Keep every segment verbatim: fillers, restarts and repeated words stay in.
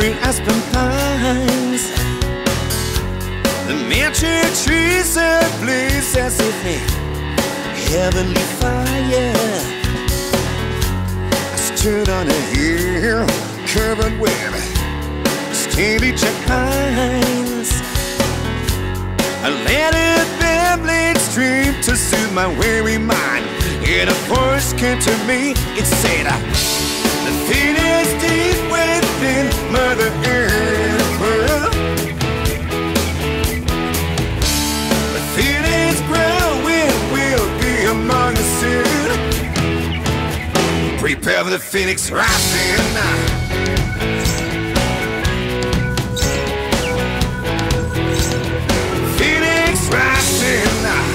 green aspen pines. The mature trees are blaze as if they heavenly fire. I stood on a hill covered with stately jack pines. I let a babbling stream to soothe my weary mind. And a voice came to me, it said, the feet is deep within Mother Earth. The feet is growing, will be among us soon. Prepare for the phoenix rising. Phoenix rising.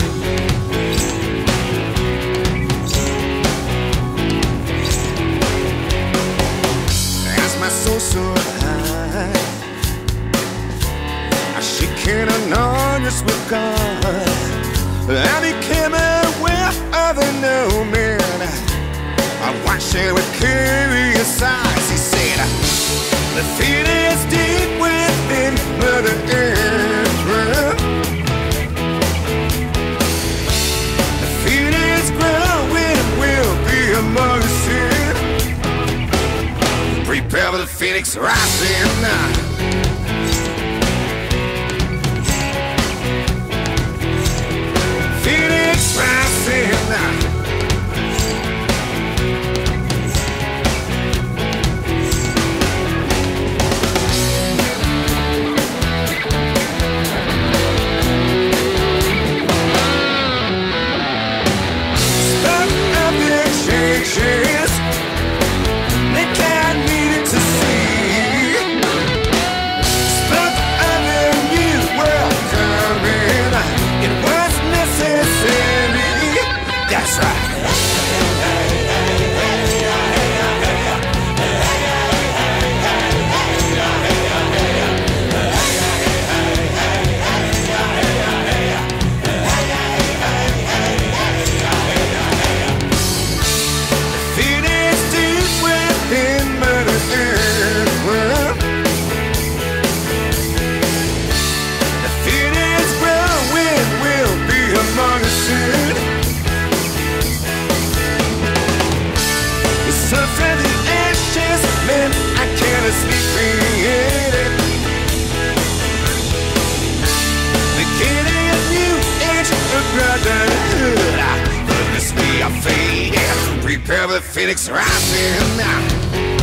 So, so high, I shaking an honest with God. I became aware of a no man. I watched it with curious eyes. He said, the feet is deep within Mother Earth. The feet is growing, will be among us soon. Prepare for the phoenix rising. Phoenix rising. Stop at the exchanges. They can't need it to see. Stuck under new world coming. It was necessary. That's right. Brotherhood, this be a fade. Prepare for the phoenix rising.